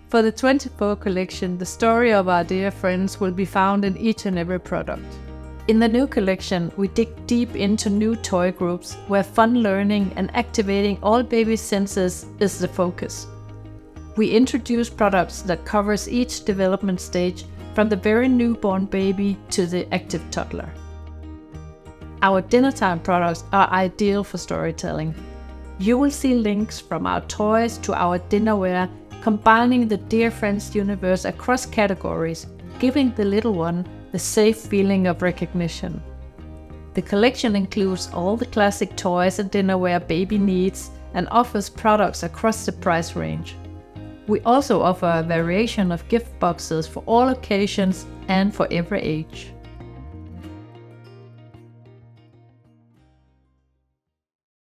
For the 24 collection, the story of our dear friends will be found in each and every product. In the new collection, we dig deep into new toy groups where fun learning and activating all baby's senses is the focus. We introduce products that covers each development stage from the very newborn baby to the active toddler. Our dinner time products are ideal for storytelling. You will see links from our toys to our dinnerware, combining the Dear Friends universe across categories, giving the little one the safe feeling of recognition. The collection includes all the classic toys and dinnerware baby needs and offers products across the price range. We also offer a variation of gift boxes for all occasions and for every age.